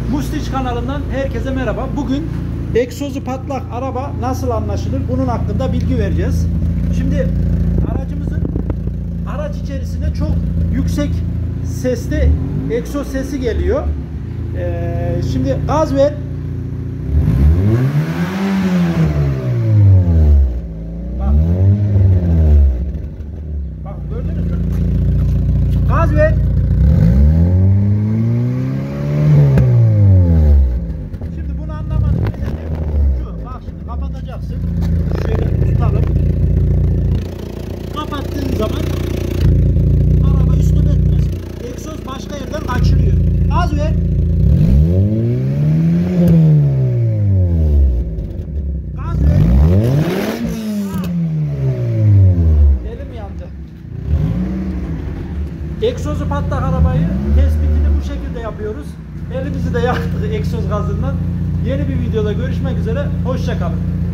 Mustiç kanalından herkese merhaba. Bugün egzozu patlak araba nasıl anlaşılır? Bunun hakkında bilgi vereceğiz. Şimdi aracımızın araç içerisine çok yüksek sesli egzoz sesi geliyor. Şimdi gaz ver. Bak gördünüz mü? Gaz ver. Kapatacaksın. Şöyle tutalım. Kapattığın zaman araba üstüne etmesin. Egzoz başka yerden açılıyor. Az ver. Gaz ver. Elim yandı. Egzozu patlak arabayı tespitini bu şekilde yapıyoruz. Elimizi de yaktık egzoz gazından. Yeni bir videoda görüşmek üzere. Hoşça kalın.